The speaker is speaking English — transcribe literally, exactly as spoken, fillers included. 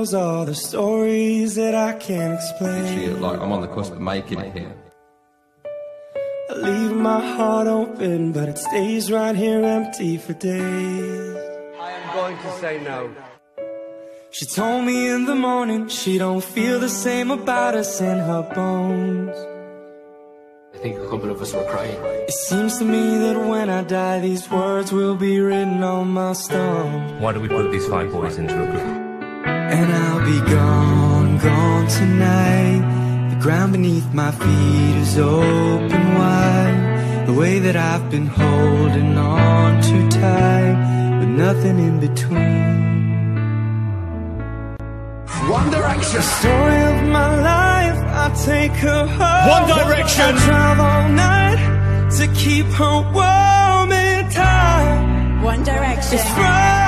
knows all the stories that I can't explain. Literally, like, I'm on the cusp of making it here. I leave my heart open, but it stays right here empty for days. I am going to say no. She told me in the morning she don't feel the same about us in her bones. I think a couple of us were crying. It seems to me that when I die, these words will be written on my stone. Why do we put these five boys into a group? And I'll be gone, gone tonight. The ground beneath my feet is open wide. The way that I've been holding on too tight, with nothing in between. One Direction. The story of my life, I take her home. One Direction. I drive all night to keep her warm and tight. One Direction. It's Friday.